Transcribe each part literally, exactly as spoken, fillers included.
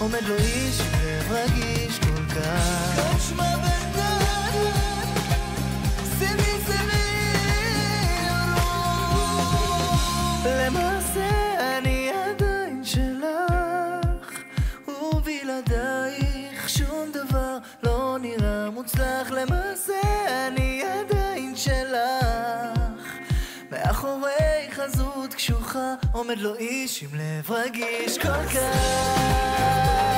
עומד לו איש לב רגיש כל כך קשמה בגן סמי סמי למעשה אני עדיין שלך ובלעדייך שום דבר לא נראה מוצלח למעשה אני עדיין שלך מאחורי חזות קשוחה עומד לו איש עם לב רגיש כל כך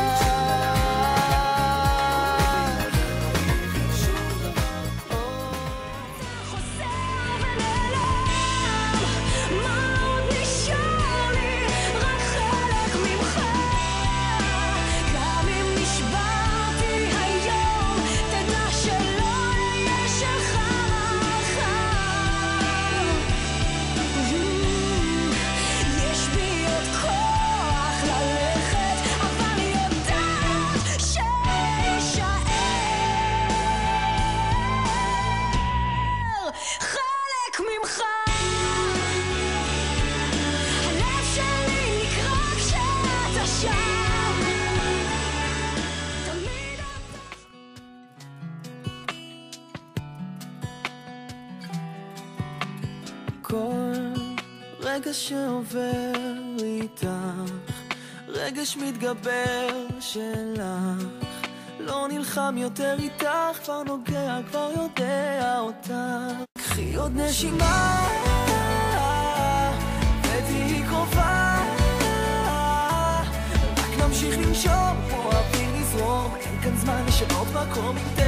רגע שעובר איתך, רגש מתגבר שלך, לא נלחם יותר איתך, כבר נוגע, כבר יודע אותך. קחי עוד נשימה, ותהי קרובה, רק נמשיך לנשום, אוהבים לזרום, אין כאן זמן לשנות מקום.